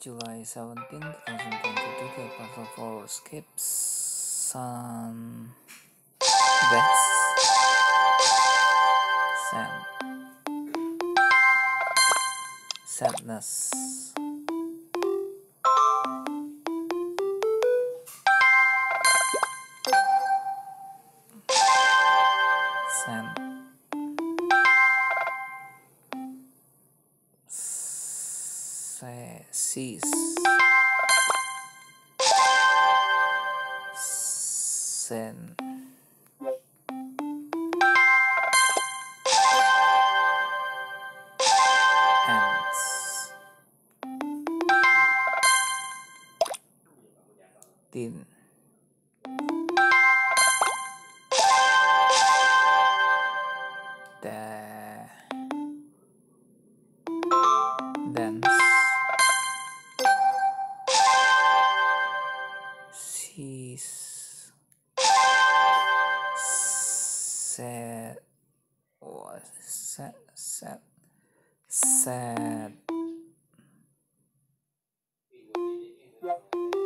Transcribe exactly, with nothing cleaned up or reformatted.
July seventeenth, twenty twenty-two, the puzzle for WordsCapes. Sun Best Sad Sadness Sad Cease Sen Ants Tin Da Dance Seas Sad What sad sad sad